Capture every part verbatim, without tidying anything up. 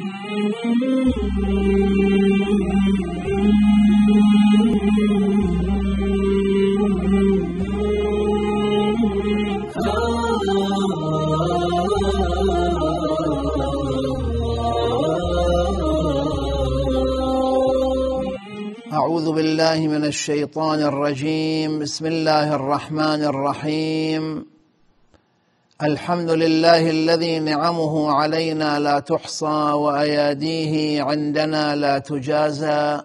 أعوذ بالله من الشيطان الرجيم. بسم الله الرحمن الرحيم. الحمد لله الذي نعمه علينا لا تحصى وأياديه عندنا لا تجازى.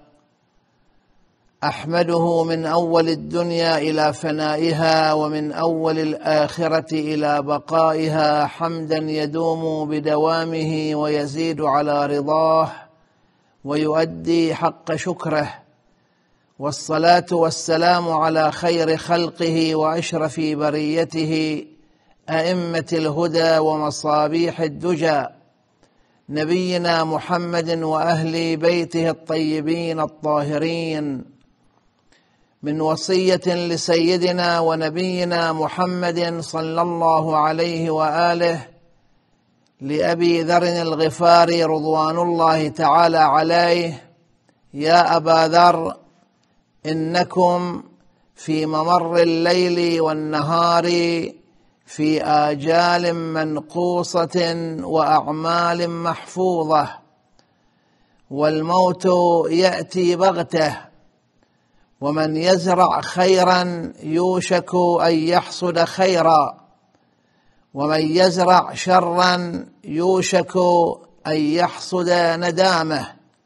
أحمده من أول الدنيا إلى فنائها ومن أول الآخرة إلى بقائها حمدا يدوم بدوامه ويزيد على رضاه ويؤدي حق شكره، والصلاة والسلام على خير خلقه وأشرف بريته أئمة الهدى ومصابيح الدجى، نبينا محمد وأهل بيته الطيبين الطاهرين، من وصية لسيدنا ونبينا محمد صلى الله عليه وآله لأبي ذر الغفاري رضوان الله تعالى عليه: يا أبا ذر، إنكم في ممر الليل والنهار في آجال منقوصة وأعمال محفوظة، والموت يأتي بغته، ومن يزرع خيرا يوشك أن يحصد خيرا، ومن يزرع شرا يوشك أن يحصد ندامه،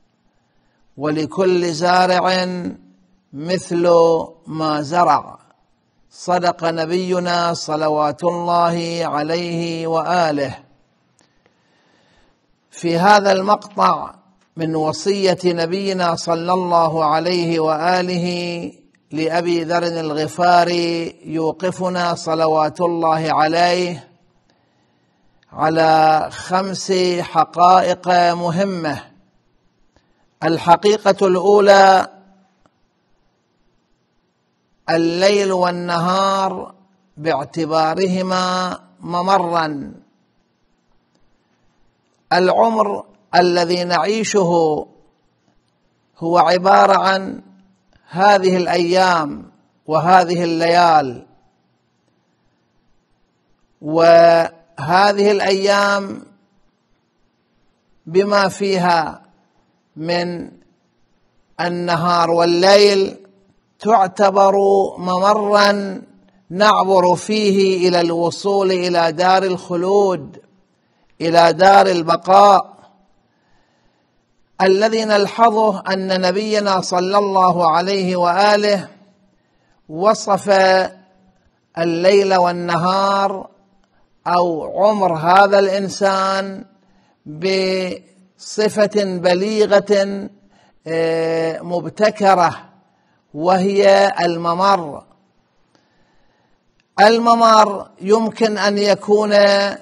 ولكل زارع مثل ما زرع. صدق نبينا صلوات الله عليه وآله. في هذا المقطع من وصية نبينا صلى الله عليه وآله لأبي ذر الغفاري يوقفنا صلوات الله عليه على خمس حقائق مهمة. الحقيقة الأولى: الليل والنهار باعتبارهما ممرا. العمر الذي نعيشه هو عبارة عن هذه الأيام وهذه الليال، وهذه الأيام بما فيها من النهار والليل تعتبر ممرا نعبر فيه إلى الوصول إلى دار الخلود، إلى دار البقاء. الذي نلحظه أن نبينا صلى الله عليه وآله وصف الليل والنهار أو عمر هذا الإنسان بصفة بليغة مبتكرة، وهي الممر. الممر يمكن أن يكون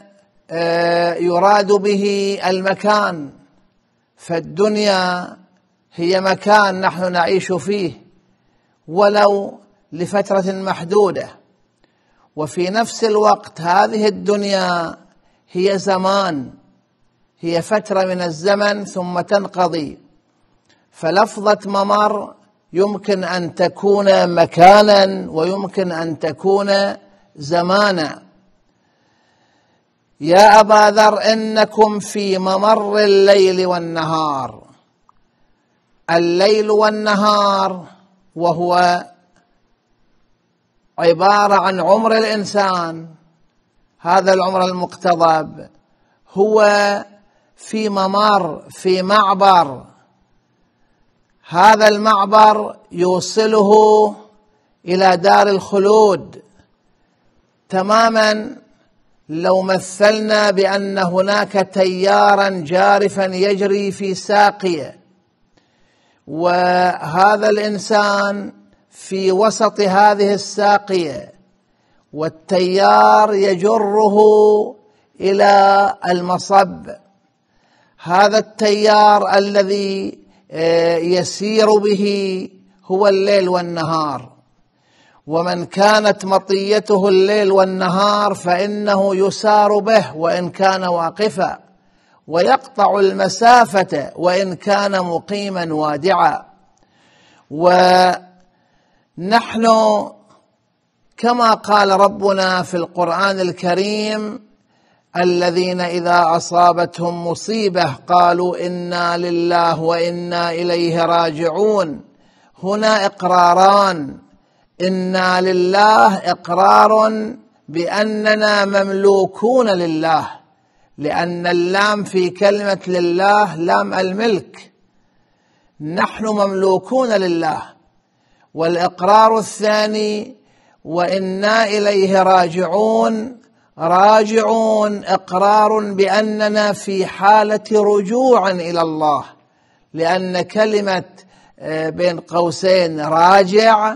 يراد به المكان، فالدنيا هي مكان نحن نعيش فيه ولو لفترة محدودة، وفي نفس الوقت هذه الدنيا هي زمان، هي فترة من الزمن ثم تنقضي. فلفظة ممر يمكن أن تكون مكانا ويمكن أن تكون زمانا. يا أبا ذر، إنكم في ممر الليل والنهار. الليل والنهار وهو عبارة عن عمر الإنسان، هذا العمر المقتضب هو في ممر، في معبر. هذا المعبر يوصله إلى دار الخلود. تماما لو مثلنا بأن هناك تيارا جارفا يجري في ساقية، وهذا الإنسان في وسط هذه الساقية، والتيار يجره إلى المصب. هذا التيار الذي يسير به هو الليل والنهار، ومن كانت مطيته الليل والنهار فإنه يسار به وإن كان واقفا، ويقطع المسافة وإن كان مقيما وادعا. ونحن كما قال ربنا في القرآن الكريم: الذين إذا أصابتهم مصيبة قالوا إنا لله وإنا إليه راجعون. هنا إقراران: إنا لله إقرار بأننا مملوكون لله، لأن اللام في كلمة لله لام الملك، نحن مملوكون لله. والإقرار الثاني: وإنا إليه راجعون. راجعون إقرار بأننا في حالة رجوع إلى الله، لأن كلمة بين قوسين راجع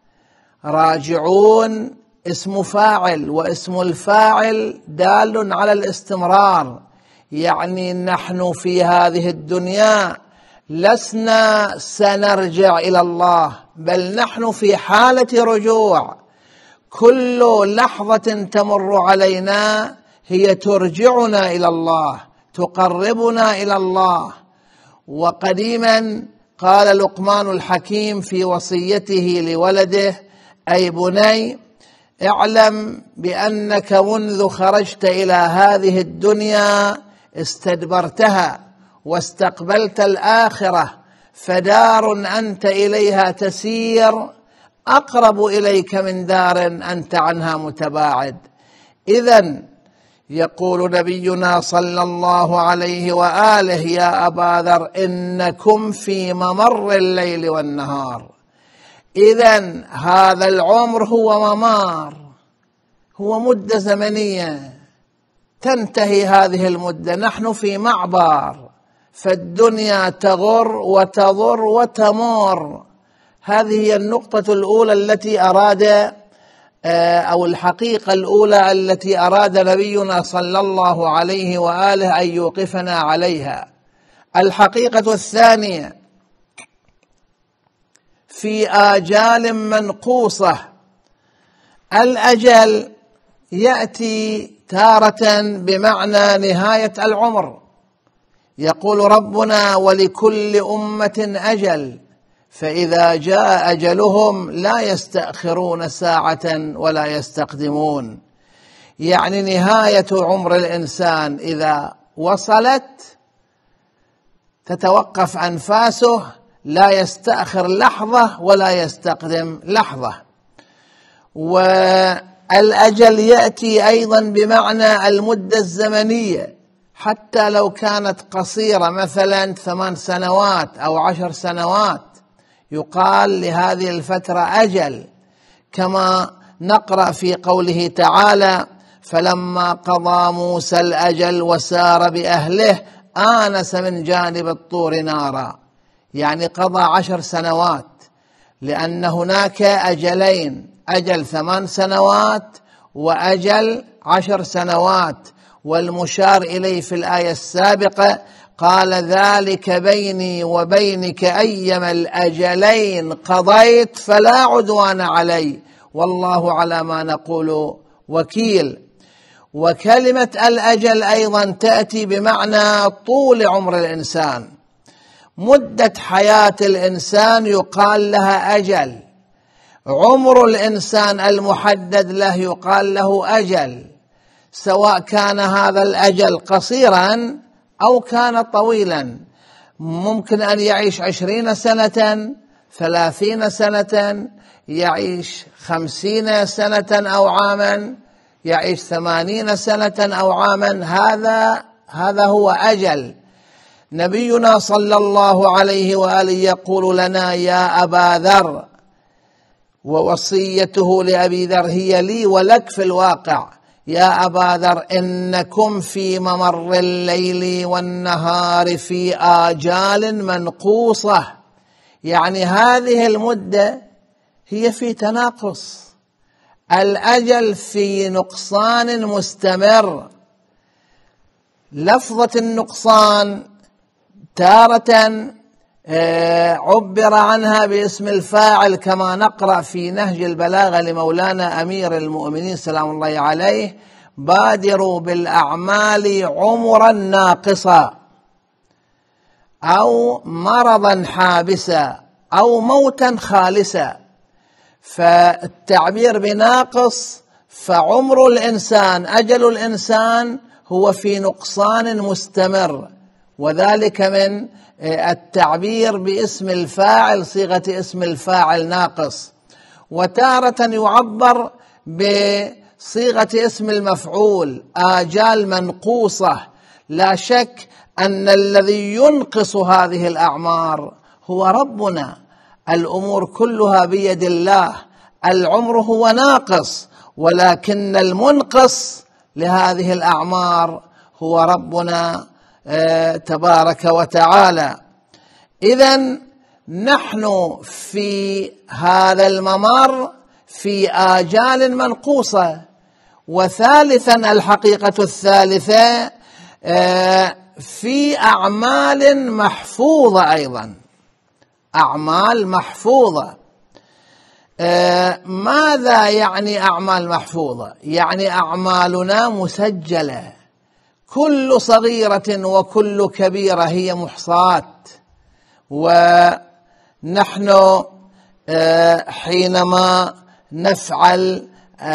راجعون اسم فاعل، واسم الفاعل دال على الاستمرار، يعني نحن في هذه الدنيا لسنا سنرجع إلى الله، بل نحن في حالة رجوع. كل لحظة تمر علينا هي ترجعنا إلى الله، تقربنا إلى الله. وقديما قال لقمان الحكيم في وصيته لولده: أي بني اعلم بأنك منذ خرجت إلى هذه الدنيا استدبرتها واستقبلت الآخرة، فدار أنت إليها تسير أقرب إليك من دار أنت عنها متباعد. إذن يقول نبينا صلى الله عليه وآله: يا أبا ذر إنكم في ممر الليل والنهار. إذن هذا العمر هو ممار، هو مدة زمنية تنتهي هذه المدة، نحن في معبر، فالدنيا تغر وتضر وتمر. هذه هي النقطة الأولى التي أراد أو الحقيقة الأولى التي أراد نبينا صلى الله عليه وآله أن يوقفنا عليها. الحقيقة الثانية: في آجال منقوصة. الأجل يأتي تارة بمعنى نهاية العمر، يقول ربنا: ولكل أمة أجل فإذا جاء أجلهم لا يستأخرون ساعة ولا يستقدمون. يعني نهاية عمر الإنسان إذا وصلت تتوقف أنفاسه، لا يستأخر لحظة ولا يستقدم لحظة. والأجل يأتي أيضا بمعنى المدة الزمنية، حتى لو كانت قصيرة، مثلا ثمان سنوات أو عشر سنوات، يقال لهذه الفترة أجل، كما نقرأ في قوله تعالى: فلما قضى موسى الأجل وسار بأهله آنس من جانب الطور نارا. يعني قضى عشر سنوات، لأن هناك أجلين: أجل ثمان سنوات وأجل عشر سنوات. والمشار إليه في الآية السابقة قال: ذلك بيني وبينك أيما الأجلين قضيت فلا عدوان علي والله على ما نقول وكيل. وكلمة الأجل أيضا تأتي بمعنى طول عمر الإنسان. مدة حياة الإنسان يقال لها أجل، عمر الإنسان المحدد له يقال له أجل، سواء كان هذا الأجل قصيرا أو كان طويلا. ممكن أن يعيش عشرين سنة، ثلاثين سنة، يعيش خمسين سنة أو عاما، يعيش ثمانين سنة أو عاما. هذا هذا هو أجل. نبينا صلى الله عليه وآله يقول لنا: يا أبا ذر، ووصيته لأبي ذر هي لي ولك في الواقع: يا أبا ذر إنكم في ممر الليل والنهار في آجال منقوصة. يعني هذه المدة هي في تناقص، الأجل في نقصان مستمر. لفظة النقصان تارة عبر عنها باسم الفاعل، كما نقرأ في نهج البلاغة لمولانا أمير المؤمنين سلام الله عليه: بادروا بالأعمال عمرا ناقصا أو مرضا حابسا أو موتا خالسا. فالتعبير بناقص، فعمر الإنسان أجل الإنسان هو في نقصان مستمر، وذلك من التعبير باسم الفاعل صيغة اسم الفاعل ناقص. وتارة يعبر بصيغة اسم المفعول آجال منقوصة. لا شك أن الذي ينقص هذه الأعمار هو ربنا، الأمور كلها بيد الله، العمر هو ناقص، ولكن المنقص لهذه الأعمار هو ربنا تبارك وتعالى. إذن نحن في هذا الممر في آجال منقوصة. وثالثا الحقيقة الثالثة في أعمال محفوظة أيضا، أعمال محفوظة. ماذا يعني أعمال محفوظة؟ يعني أعمالنا مسجلة، كل صغيرة وكل كبيرة هي محصاة. ونحن حينما نفعل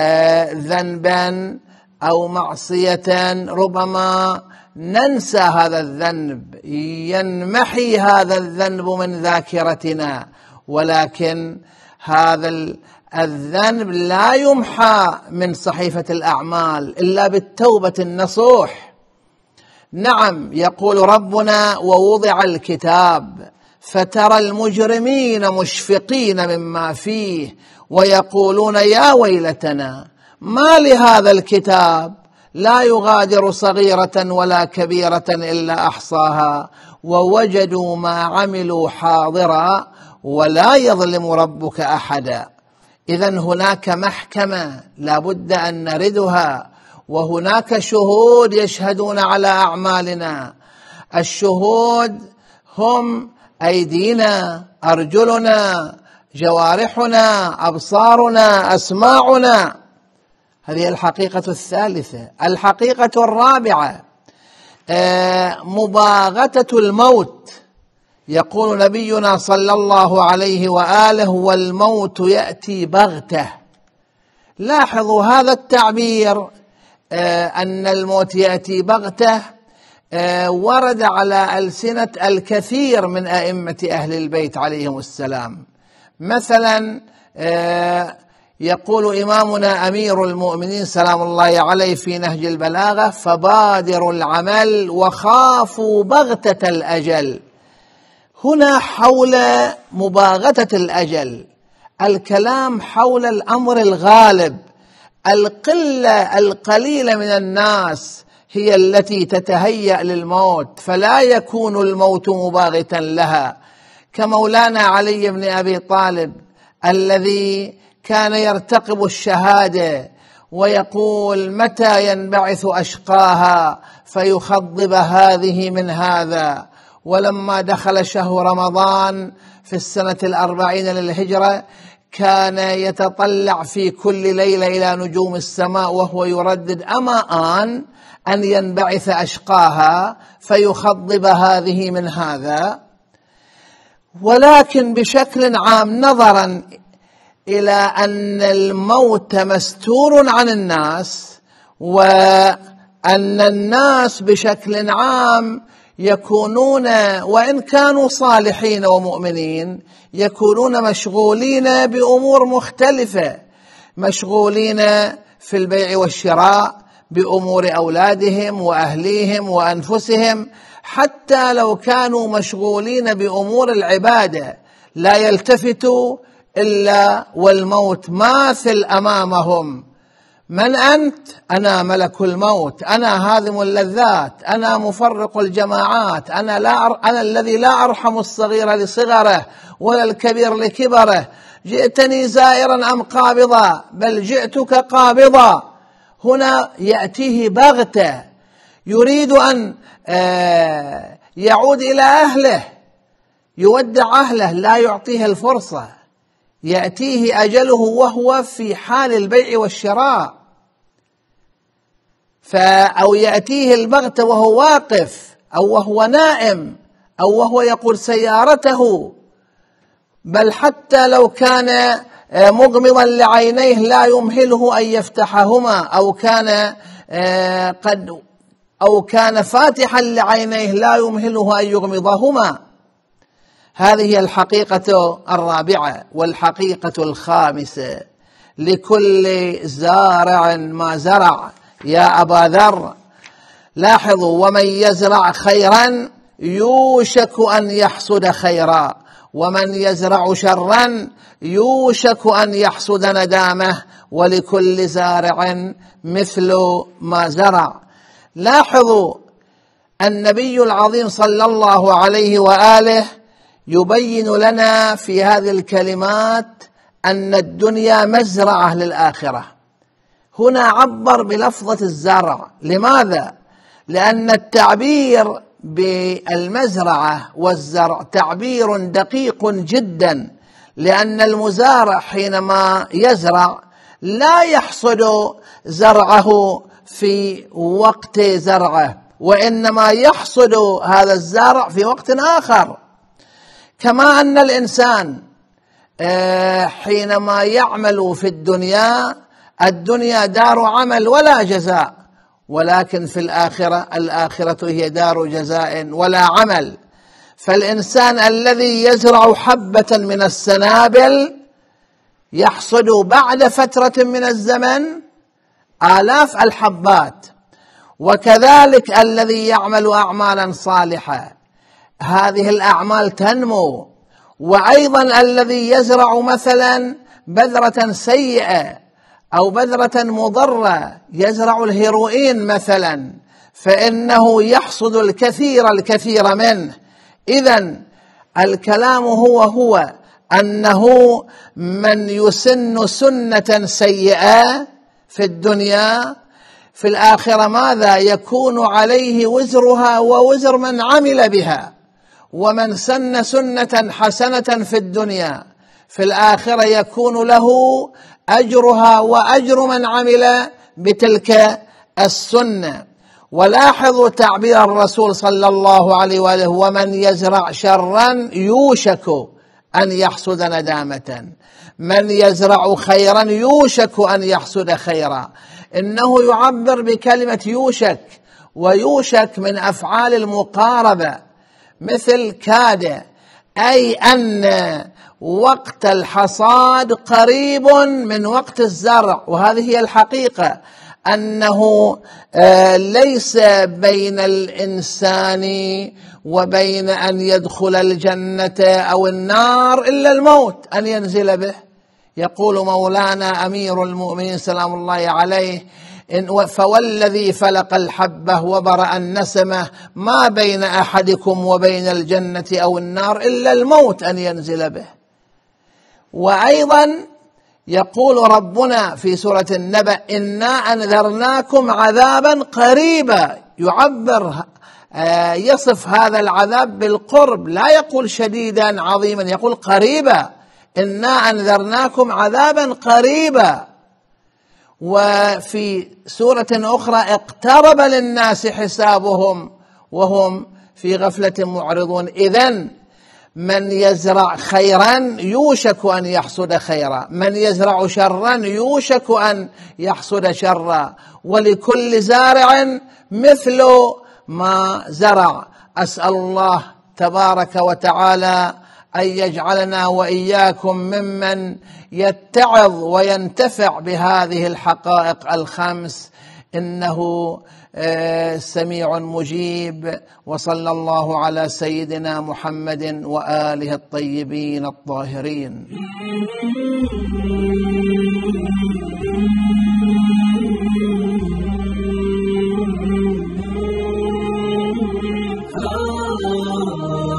ذنبا أو معصية ربما ننسى هذا الذنب، ينمحي هذا الذنب من ذاكرتنا، ولكن هذا الذنب لا يمحى من صحيفة الأعمال إلا بالتوبة النصوح. نعم، يقول ربنا: ووضع الكتاب فترى المجرمين مشفقين مما فيه ويقولون يا ويلتنا ما لهذا الكتاب لا يغادر صغيرة ولا كبيرة إلا أحصاها ووجدوا ما عملوا حاضرا ولا يظلم ربك أحدا. إذن هناك محكمة لا بد أن نردها، وهناك شهود يشهدون على أعمالنا. الشهود هم أيدينا، أرجلنا، جوارحنا، أبصارنا، أسماعنا. هذه الحقيقة الثالثة. الحقيقة الرابعة مباغتة الموت. يقول نبينا صلى الله عليه وآله: والموت يأتي بغتة. لاحظوا هذا التعبير أن الموت يأتي بغتة ورد على ألسنة الكثير من أئمة أهل البيت عليهم السلام. مثلا يقول إمامنا أمير المؤمنين سلام الله عليه في نهج البلاغة: فبادروا العمل وخافوا بغتة الأجل. هنا حول مباغتة الأجل، الكلام حول الأمر الغالب. القلة القليلة من الناس هي التي تتهيأ للموت، فلا يكون الموت مباغتا لها، كمولانا علي بن أبي طالب الذي كان يرتقب الشهادة ويقول: متى ينبعث أشقاها فيخضب هذه من هذا. ولما دخل شهر رمضان في السنة الأربعين للهجرة كان يتطلع في كل ليلة إلى نجوم السماء وهو يردد: أما آن أن ينبعث أشقاها فيخضب هذه من هذا. ولكن بشكل عام، نظرا إلى أن الموت مستور عن الناس، وأن الناس بشكل عام يكونون وإن كانوا صالحين ومؤمنين يكونون مشغولين بأمور مختلفة، مشغولين في البيع والشراء، بأمور أولادهم وأهليهم وأنفسهم، حتى لو كانوا مشغولين بأمور العبادة لا يلتفتوا إلا والموت ماثل أمامهم. من أنت؟ أنا ملك الموت، أنا هاذم اللذات، أنا مفرق الجماعات، أنا, لا أر... أنا الذي لا أرحم الصغير لصغره ولا الكبير لكبره. جئتني زائرا أم قابضا؟ بل جئتك قابضا. هنا يأتيه بغتة، يريد أن يعود إلى أهله، يودع أهله، لا يعطيه الفرصة، يأتيه أجله وهو في حال البيع والشراء. أو يأتيه البغتة وهو واقف أو وهو نائم أو وهو يقود سيارته، بل حتى لو كان مغمضا لعينيه لا يمهله أن يفتحهما، أو كان قد أو كان فاتحا لعينيه لا يمهله أن يغمضهما. هذه هي الحقيقة الرابعة. والحقيقة الخامسة: لكل زارع ما زرع. يا أبا ذر لاحظوا: ومن يزرع خيرا يوشك أن يحصد خيرا، ومن يزرع شرا يوشك أن يحصد ندامه، ولكل زارع مثل ما زرع. لاحظوا النبي العظيم صلى الله عليه وآله يبين لنا في هذه الكلمات أن الدنيا مزرعة للآخرة. هنا عبر بلفظة الزرع. لماذا؟ لأن التعبير بالمزرعة والزرع تعبير دقيق جدا، لأن المزارع حينما يزرع لا يحصد زرعه في وقت زرعه، وإنما يحصد هذا الزرع في وقت آخر. كما أن الإنسان حينما يعمل في الدنيا، الدنيا دار عمل ولا جزاء، ولكن في الآخرة الآخرة هي دار جزاء ولا عمل. فالإنسان الذي يزرع حبة من السنابل يحصد بعد فترة من الزمن آلاف الحبات، وكذلك الذي يعمل أعمالا صالحة هذه الأعمال تنمو. وأيضا الذي يزرع مثلا بذرة سيئة أو بذرة مضرة، يزرع الهيروين مثلا، فإنه يحصد الكثير الكثير منه. إذن الكلام هو هو أنه من يسن سنة سيئة في الدنيا في الآخرة ماذا؟ يكون عليه وزرها ووزر من عمل بها. ومن سن سنة حسنة في الدنيا في الآخرة يكون له أجرها وأجر من عمل بتلك السنة. ولاحظوا تعبير الرسول صلى الله عليه وآله: ومن يزرع شرا يوشك أن يحصد ندامة، من يزرع خيرا يوشك أن يحصد خيرا. إنه يعبر بكلمة يوشك، ويوشك من أفعال المقاربة مثل كاد، أي أن وقت الحصاد قريب من وقت الزرع. وهذه هي الحقيقة، أنه ليس بين الإنسان وبين أن يدخل الجنة أو النار إلا الموت أن ينزل به. يقول مولانا أمير المؤمنين سلام الله عليه: فوالذي فلق الحبة وبرأ النسمة ما بين أحدكم وبين الجنة أو النار إلا الموت أن ينزل به. وأيضا يقول ربنا في سورة النبأ: إنا أنذرناكم عذابا قريبا. يعبر يصف هذا العذاب بالقرب، لا يقول شديدا عظيما، يقول قريبا. إنا أنذرناكم عذابا قريبا. وفي سورة أخرى: اقترب للناس حسابهم وهم في غفلة معرضون. إذن من يزرع خيرا يوشك أن يحصد خيرا، من يزرع شرا يوشك أن يحصد شرا، ولكل زارع مثل ما زرع. أسأل الله تبارك وتعالى أن يجعلنا وإياكم ممن يتعظ وينتفع بهذه الحقائق الخمس، إنه سميع مجيب. وصلى الله على سيدنا محمد وآله الطيبين الطاهرين. Oh